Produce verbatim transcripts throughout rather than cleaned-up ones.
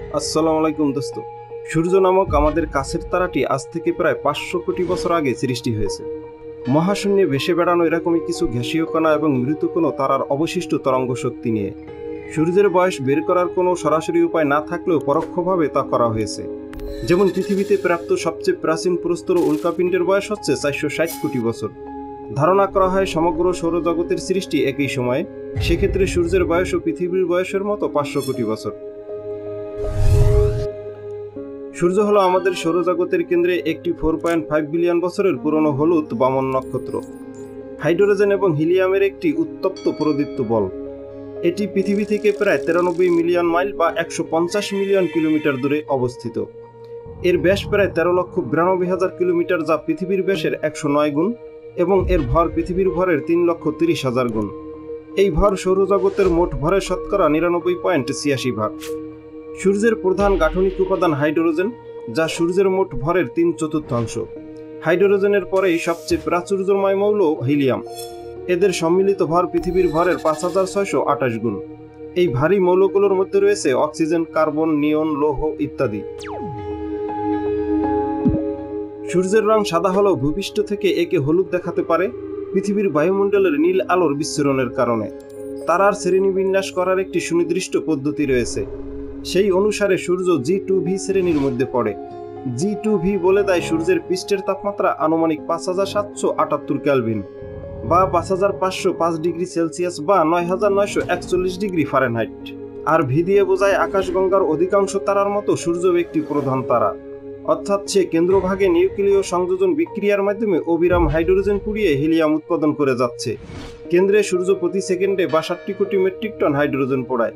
আসসালামু আলাইকুম দোস্ত। সূর্য নামক আমাদের কাছের তারাটি আজ থেকে প্রায় পাঁচশো কোটি বছর আগে সৃষ্টি হয়েছে। মহাশূন্যে ভেসে বেড়ানো এরকমই কিছু গ্যাসীয় কণা এবং মৃত কোনো তারার অবশিষ্ট তরঙ্গ শক্তি নিয়ে। সূর্যের বয়স বের করার কোনো সরাসরি উপায় না থাকলেও পরোক্ষভাবে তা করা হয়েছে। যেমন পৃথিবীতে প্রাপ্ত সবচেয়ে প্রাচীন প্রস্তর উল্কাপিণ্ডের বয়স হচ্ছে চারশো ষাট কোটি বছর। ধারণা করা হয় সমগ্র সৌরজগতের সৃষ্টি একই সময়ে। সেক্ষেত্রে সূর্যের বয়সও পৃথিবীর বয়সের মতো পাঁচশো কোটি বছর। সূর্য হলো আমাদের সৌরজগতের কেন্দ্রে একটি ফোর পয়েন্ট ফাইভ বিলিয়ন বছরের পুরনো হলুদ বামন নক্ষত্র। হাইড্রোজেন এবং হিলিয়ামের একটি উত্তপ্ত প্রদীপ্ত বল। এটি পৃথিবী থেকে প্রায় তিরানব্বই মিলিয়ন মাইল বা একশো পঞ্চাশ মিলিয়ন কিলোমিটার দূরে অবস্থিত। এর ব্যাস প্রায় তেরো লক্ষ বিরানব্বই হাজার কিলোমিটার, যা পৃথিবীর ব্যাসের একশো নয় গুণ, এবং এর ভর পৃথিবীর ভরের তিন লক্ষ তিরিশ হাজার গুণ। এই ভর সৌরজগতের মোট ভরের শতকরা নিরানব্বই পয়েন্ট ছিয়াশি ভাগ। সূর্যের প্রধান গাঠনিক উপাদান হাইড্রোজেন, যা সূর্যের মোট ভরের তিন চতুর্থাংশ। হাইড্রোজেনের পরেই সবচেয়ে প্রাচুর্যময় মৌল হিলিয়াম। এদের সম্মিলিত ভর পৃথিবীর ভরের পাঁচ হাজার ছয়শো আঠাশ গুণ। এই ভারী মৌলগুলোর মধ্যে রয়েছে অক্সিজেন, কার্বন, নিয়ন, লৌহ ইত্যাদি। সূর্যের রং সাদা হলেও ভূপৃষ্ঠ থেকে একে হলুদ দেখাতে পারে পৃথিবীর বায়ুমণ্ডলের নীল আলোর বিচ্ছুরণের কারণে। তারার শ্রেণীবিন্যাস করার একটি সুনির্দিষ্ট পদ্ধতি রয়েছে। সেই অনুসারে সূর্য জি টু ভি শ্রেণীর মধ্যে পড়ে। জি টু ভি বলে দেয় সূর্যের পৃষ্ঠের তাপমাত্রা আনুমানিক পাঁচ হাজার সাতশো আটাত্তর ক্যালভিন বা পাঁচ হাজার পাঁচশো পাঁচ ডিগ্রি সেলসিয়াস বা নয় হাজার নয়শো একচল্লিশ ডিগ্রি ফারেনহাইট। আর ভি দিয়ে বোঝায় আকাশগঙ্গার অধিকাংশ তারার মতো সূর্য একটি প্রধান তারা, অর্থাৎ সে কেন্দ্রভাগে নিউক্লিয় সংযোজন বিক্রিয়ার মাধ্যমে অবিরাম হাইড্রোজেন পুড়িয়ে হিলিয়াম উৎপাদন করে যাচ্ছে। কেন্দ্রে সূর্য প্রতি সেকেন্ডে বাষট্টি কোটি মেট্রিক টন হাইড্রোজেন পোড়ায়।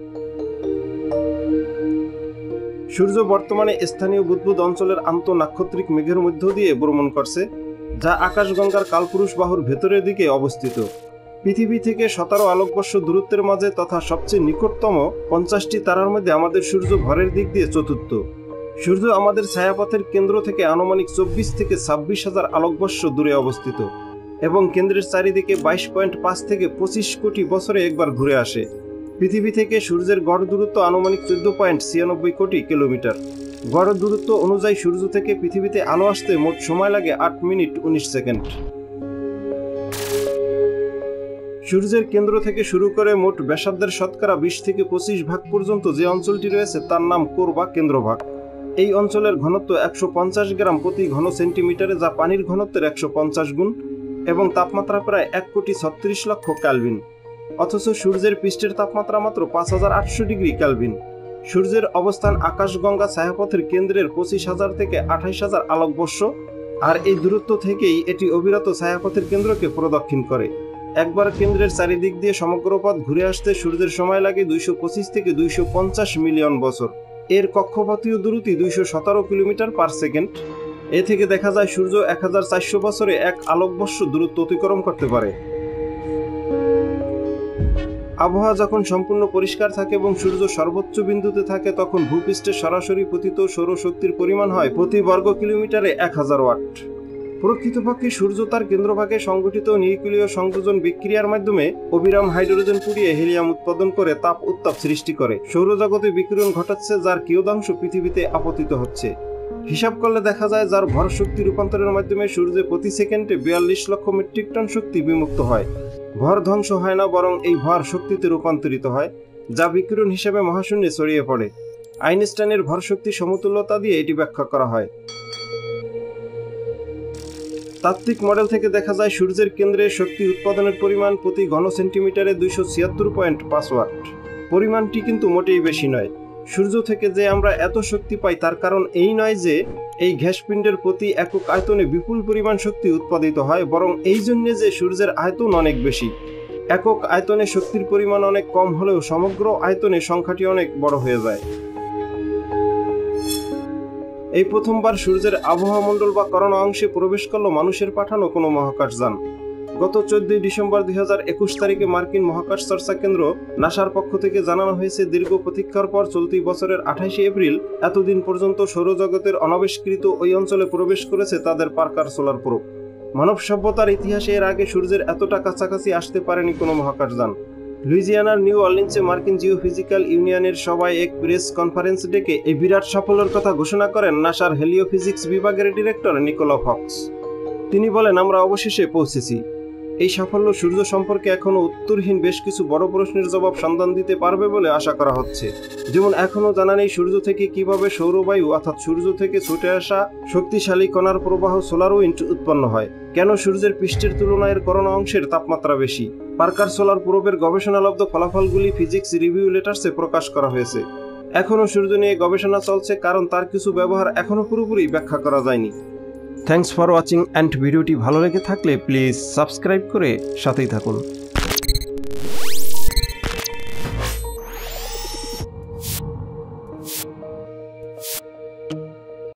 সূর্য বর্তমানে স্থানীয় বুদ্বুদ অঞ্চলের আন্তঃনাক্ষত্রিক মেঘের মধ্য দিয়ে ভ্রমণ করছে, যা আকাশগঙ্গার কালপুরুষ বাহুর ভেতরের দিকে অবস্থিত। পৃথিবী থেকে সতেরো আলোকবর্ষ দূরত্বের মাঝে তথা সবচেয়ে নিকটতম পঞ্চাশটি তারার মধ্যে আমাদের সূর্য ভরের দিক দিয়ে চতুর্থ। সূর্য আমাদের ছায়াপথের কেন্দ্র থেকে আনুমানিক চব্বিশ থেকে ছাব্বিশ হাজার আলোকবর্ষ দূরে অবস্থিত এবং কেন্দ্রের চারিদিকে বাইশ পয়েন্ট পাঁচ থেকে পঁচিশ কোটি বছরে একবার ঘুরে আসে। পৃথিবী থেকে সূর্যের গড় দূরত্ব আনুমানিক চোদ্দ পয়েন্ট ছিয়ানব্বই কোটি কিলোমিটার। গড় দূরত্ব অনুযায়ী সূর্য থেকে পৃথিবীতে আলো আসতে মোট সময় লাগে আট মিনিট উনিশ সেকেন্ড। সূর্যের কেন্দ্র থেকে শুরু করে মোট ব্যাসার্ধের শতকরা বিশ থেকে পঁচিশ ভাগ পর্যন্ত যে অঞ্চলটি রয়েছে তার নাম কোর বা কেন্দ্রভাগ। এই অঞ্চলের ঘনত্ব একশো পঞ্চাশ গ্রাম প্রতি ঘন সেন্টিমিটারে, যা পানির ঘনত্বের একশো পঞ্চাশ গুণ, এবং তাপমাত্রা প্রায় এক কোটি ছত্রিশ লক্ষ ক্যালভিন। অথচ সূর্যের পৃষ্ঠের তাপমাত্রা মাত্র পাঁচ হাজার আটশো ডিগ্রি ক্যালভিন। সূর্যের অবস্থান আকাশগঙ্গা ছায়াপথের কেন্দ্রের পঁচিশ হাজার থেকে আঠাইশ হাজার আলোকবর্ষ, আর এই দূরত্ব থেকেই এটি অবিরত ছায়াপথের কেন্দ্রকে প্রদক্ষিণ করে। একবার কেন্দ্রের চারিদিক দিয়ে সমগ্র পথ ঘুরে আসতে সূর্যের সময় লাগে দুইশো পঁচিশ থেকে দুইশো পঞ্চাশ মিলিয়ন বছর। এর কক্ষপথীয় দূরত্ব দুইশো সতেরো কিলোমিটার পার সেকেন্ড। এ থেকে দেখা যায় সূর্য এক হাজার চারশো বছরে এক আলোকবর্ষ দূরত্ব অতিক্রম করতে পারে। আবহাওয়া যখন সম্পূর্ণ পরিষ্কার থাকে এবং সূর্য সর্বোচ্চ বিন্দুতে থাকে, তখন ভূপৃষ্ঠে সরাসরি পতিত সৌরশক্তির পরিমাণ হয় প্রতি বর্গ কিলোমিটারে এক হাজার ওয়াট। প্রকৃতপক্ষে সূর্য তার কেন্দ্রভাগে সংঘটিত নিউক্লিয় সংযোজন বিক্রিয়ার মাধ্যমে অবিরাম হাইড্রোজেন পুড়িয়ে হিলিয়াম উৎপাদন করে তাপ উত্তাপ সৃষ্টি করে সৌরজগতে বিকিরণ ঘটাচ্ছে, যার কিয়দাংশ পৃথিবীতে আপতিত হচ্ছে। হিসাব করলে দেখা যায় যার ভর শক্তি রূপান্তরের মাধ্যমে সূর্যে প্রতি সেকেন্ডে বিয়াল্লিশ লক্ষ মেট্রিক টন শক্তি বিমুক্ত হয়। ভর ধ্বংস হয় না, বরং এই ভর শক্তিতে রূপান্তরিত হয়, যা বিকিরণ হিসেবে মহাশূন্যে ছড়িয়ে পড়ে। আইনস্টাইনের ভর শক্তি সমতুল্যতা দিয়ে এটি ব্যাখ্যা করা হয়। তাত্ত্বিক মডেল থেকে দেখা যায় সূর্যের কেন্দ্রে শক্তি উৎপাদনের পরিমাণ প্রতি ঘন সেন্টিমিটারে দুইশো ছিয়াত্তর পয়েন্ট পাঁচ ওয়াট। পরিমাণটি কিন্তু মোটেই বেশি নয়। সূর্য থেকে যে আমরা এত শক্তি পাই তার কারণ এই নয় যে এই গ্যাসপিণ্ডের প্রতি একক আয়তনে বিপুল পরিমাণ শক্তি উৎপাদিত হয়, বরং এই জন্য যে সূর্যের আয়তন অনেক বেশি। একক আয়তনে শক্তির পরিমাণ অনেক কম হলেও সমগ্র আয়তনে সংখ্যাটি অনেক বড় হয়ে যায়। এই প্রথমবার সূর্যের আবহাওয়া মণ্ডল বা করোনা অংশে প্রবেশ করল মানুষের পাঠানো কোনো মহাকাশযান। গত চোদ্দই ডিসেম্বর দুই হাজার একুশ তারিখে মার্কিন মহাকাশ চর্চা কেন্দ্র নাসার পক্ষ থেকে জানানো হয়েছে, দীর্ঘ প্রতীক্ষার পর চলতি বছরের আঠাইশে এপ্রিল এতদিন পর্যন্ত সৌরজগতের অনাবিষ্কৃত ওই অঞ্চলে প্রবেশ করেছে তাদের পার্কার সোলার প্রোব। মানব সভ্যতার ইতিহাসে এর আগে সূর্যের এতটা কাছাকাছি আসতে পারেনি কোনো মহাকাশযান। লুইজিয়ানার নিউ অর্লিন্সে মার্কিন জিওফিজিক্যাল ইউনিয়নের সভায় এক প্রেস কনফারেন্স ডেকে এই বিরাট সাফল্যের কথা ঘোষণা করেন নাসার হেলিওফিজিক্স বিভাগের ডিরেক্টর নিকোলা ফক্স। তিনি বলেন, আমরা অবশেষে পৌঁছেছি। এই সাফল্য সূর্য সম্পর্কে এখনও উত্তরহীন বেশ কিছু বড় প্রশ্নের জবাব সন্ধান দিতে পারবে বলে আশা করা হচ্ছে। যেমন এখনও জানা নেই সূর্য থেকে কিভাবে সৌরবায়ু অর্থাৎ সূর্য থেকে ছুটে আসা শক্তিশালী কণার প্রবাহ সোলার উইন্ড উৎপন্ন হয়, কেন সূর্যের পৃষ্ঠের তুলনায় করোনা অংশের তাপমাত্রা বেশি। পার্কার সোলার প্রোবের গবেষণালব্ধ ফলাফলগুলি ফিজিক্স রিভিউ লেটার্সে প্রকাশ করা হয়েছে। এখনও সূর্য নিয়ে গবেষণা চলছে, কারণ তার কিছু ব্যবহার এখনও পুরোপুরি ব্যাখ্যা করা যায়নি। থ্যাঙ্কস ফর ওয়াচিং অ্যান্ড ভিডিওটি ভালো লেগে থাকলে প্লিজ সাবস্ক্রাইব করে সাথেই থাকুন।